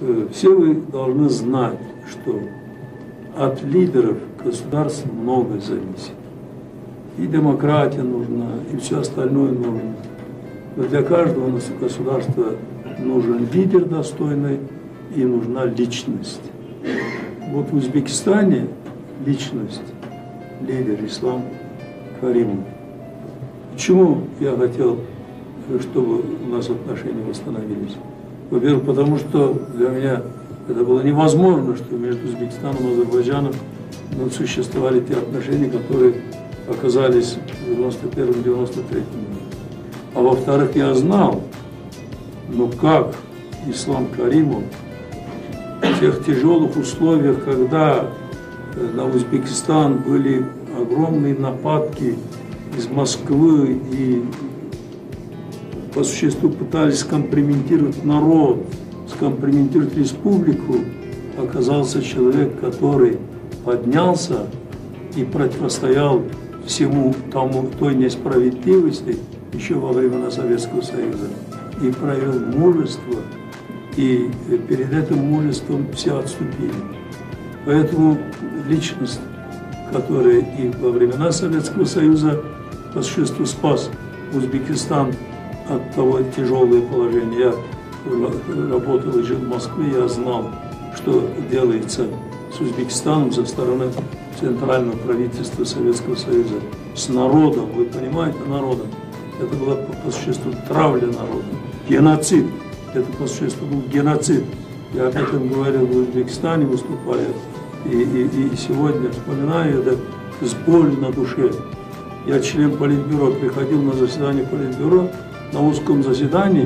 Все вы должны знать, что от лидеров государств многое зависит. И демократия нужна, и все остальное нужно. Но для каждого у нас государства нужен лидер достойный, и нужна личность. Вот в Узбекистане личность, лидер Ислам Каримов. Почему я хотел, чтобы у нас отношения восстановились? Во-первых, потому что для меня это было невозможно, что между Узбекистаном и Азербайджаном существовали те отношения, которые оказались в 91-93 году. А во-вторых, я знал, как Ислам Каримов в тех тяжелых условиях, когда на Узбекистан были огромные нападки из Москвы и по существу пытались скомпрометировать народ, скомпрометировать республику, оказался человек, который поднялся и противостоял всему той несправедливости еще во времена Советского Союза, и проявил мужество, и перед этим мужеством все отступили. Поэтому личность, которая и во времена Советского Союза по существу спас Узбекистан от того тяжелого положения. Я работал и жил в Москве, я знал, что делается с Узбекистаном со стороны центрального правительства Советского Союза, с народом, вы понимаете, народом. Это была по существу травля народа, геноцид. Это по существу был геноцид. Я об этом говорил в Узбекистане, выступая, и сегодня вспоминаю это с болью на душе. Я член Политбюро, приходил на заседание Политбюро, на узком заседании,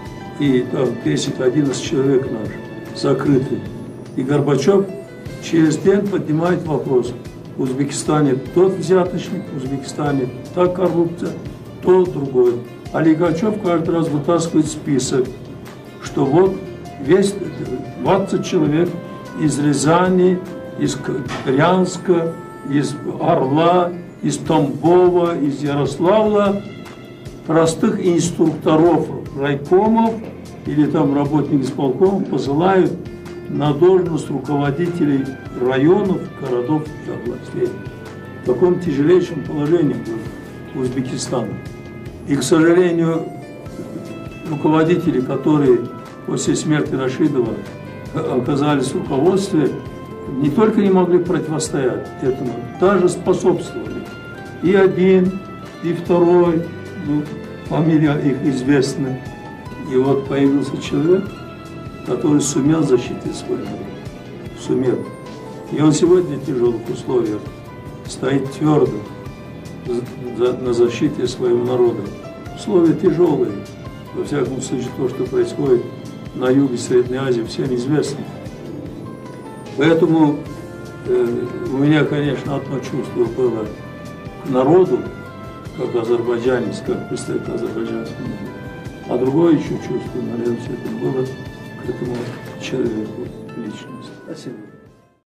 и там 10-11 человек наш, закрыты. И Горбачев через день поднимает вопрос: в Узбекистане тот взяточник, в Узбекистане та коррупция, то другой. А Лихачев каждый раз вытаскивает список, что вот весь 20 человек из Рязани, из Брянска, из Орла, из Тамбова, из Ярославля, простых инструкторов райкомов или там работников исполкомов посылают на должность руководителей районов, городов и областей. В таком тяжелейшем положении был Узбекистан. И, к сожалению, руководители, которые после смерти Рашидова оказались в руководстве, не только не могли противостоять этому, даже способствовали. И один, и второй, фамилия их известна. И вот появился человек, который сумел защитить свой народ. Сумел. И он сегодня в тяжелых условиях стоит твердо на защите своего народа. Условия тяжелые. Во всяком случае, то, что происходит на юге Средней Азии, всем известно. Поэтому у меня, конечно, одно чувство было к народу, как азербайджанец, как представитель азербайджанского народа. А другое еще чувство, наверное, все это было к этому человеку, личности. Спасибо.